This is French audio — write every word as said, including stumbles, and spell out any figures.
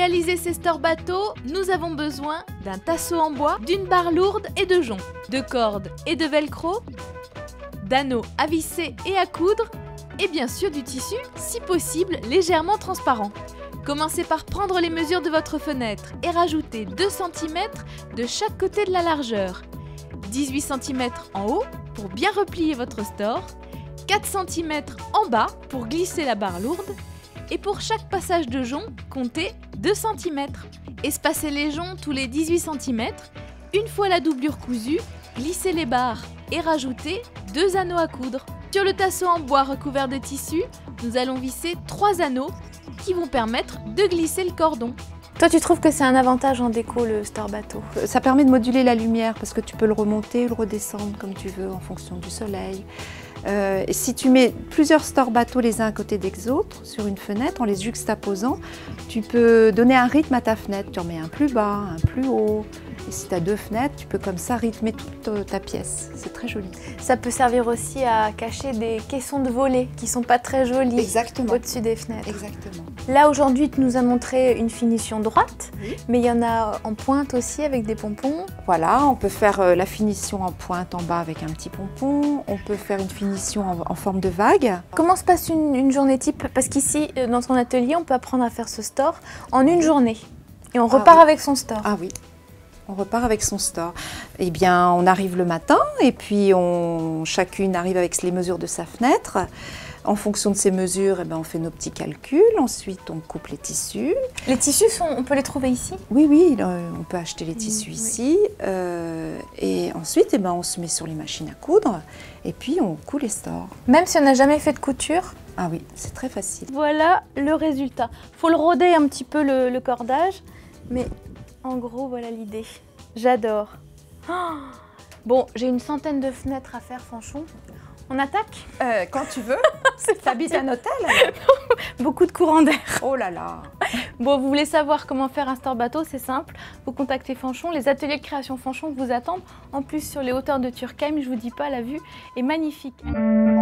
réaliser ces stores bateaux, nous avons besoin d'un tasseau en bois, d'une barre lourde et de joncs, de cordes et de velcro, d'anneaux à visser et à coudre, et bien sûr du tissu, si possible légèrement transparent. Commencez par prendre les mesures de votre fenêtre et rajouter deux centimètres de chaque côté de la largeur, dix-huit centimètres en haut pour bien replier votre store, quatre centimètres en bas pour glisser la barre lourde, et pour chaque passage de jonc, comptez deux centimètres. Espacez les joncs tous les dix-huit centimètres. Une fois la doublure cousue, glissez les barres et rajoutez deux anneaux à coudre. Sur le tasseau en bois recouvert de tissu, nous allons visser trois anneaux qui vont permettre de glisser le cordon. Toi, tu trouves que c'est un avantage en déco, le store bateau? Ça permet de moduler la lumière parce que tu peux le remonter ou le redescendre comme tu veux en fonction du soleil. Euh, et si tu mets plusieurs stores bateaux les uns à côté des autres sur une fenêtre en les juxtaposant, tu peux donner un rythme à ta fenêtre. Tu en mets un plus bas, un plus haut. Et si tu as deux fenêtres, tu peux comme ça rythmer toute ta pièce. C'est très joli. Ça peut servir aussi à cacher des caissons de volets qui ne sont pas très jolis. Exactement. Au-dessus des fenêtres. Exactement. Là, aujourd'hui, tu nous as montré une finition droite, Oui. mais il y en a en pointe aussi avec des pompons. Voilà, on peut faire la finition en pointe en bas avec un petit pompon. On peut faire une finition en, en forme de vague. Comment se passe une, une journée type? Parce qu'ici, dans ton atelier, on peut apprendre à faire ce store en une journée. Et on repart ah, oui. avec son store. Ah oui. On repart avec son store. Eh bien, on arrive le matin et puis on, chacune arrive avec les mesures de sa fenêtre. En fonction de ces mesures, eh bien, on fait nos petits calculs. Ensuite, on coupe les tissus. Les tissus, sont, on peut les trouver ici? Oui, oui, on peut acheter les tissus mmh, ici. Oui. Euh, et ensuite, eh bien, on se met sur les machines à coudre et puis on coud les stores. Même si on n'a jamais fait de couture? Ah oui, c'est très facile. Voilà le résultat. Il faut le roder un petit peu le, le cordage, mais en gros, voilà l'idée. J'adore. Oh, bon, j'ai une centaine de fenêtres à faire, Fanchon. On attaque? euh, Quand tu veux. T'habites un hôtel? Beaucoup de courant d'air. Oh là là. Bon, vous voulez savoir comment faire un store bateau? C'est simple. Vous contactez Fanchon. Les ateliers de création Fanchon vous attendent. En plus, sur les hauteurs de Turckheim, je vous dis pas, la vue est magnifique.